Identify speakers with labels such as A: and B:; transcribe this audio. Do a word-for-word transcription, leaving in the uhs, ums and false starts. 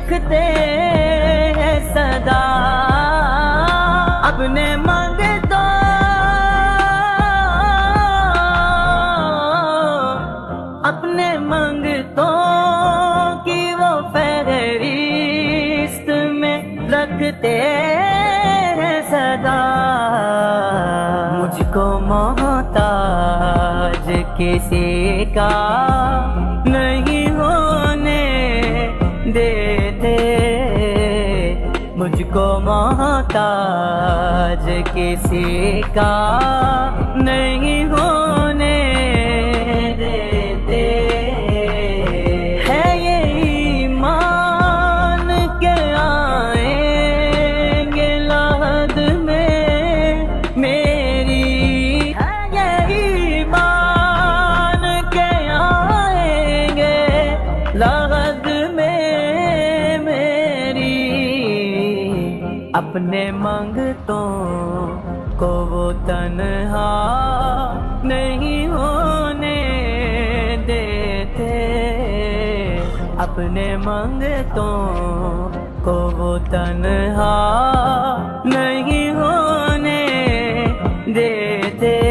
A: रखते हैं सदा। अपने मांगे तो अपने मांगतों की वो फहरिस्त में रखते हैं सदा। मुझको मोहताज किसी का नहीं होने देते, मुझको मोहताज किसी का नहीं होने देते। है ये ईमान के आएंगे lahad में मेरी, है ये ईमान के आएंगे lahad में मेरी। अपने मांगतों को वो तन्हा नहीं होने देते, अपने मांगतों को वो तन्हा नहीं होने देते।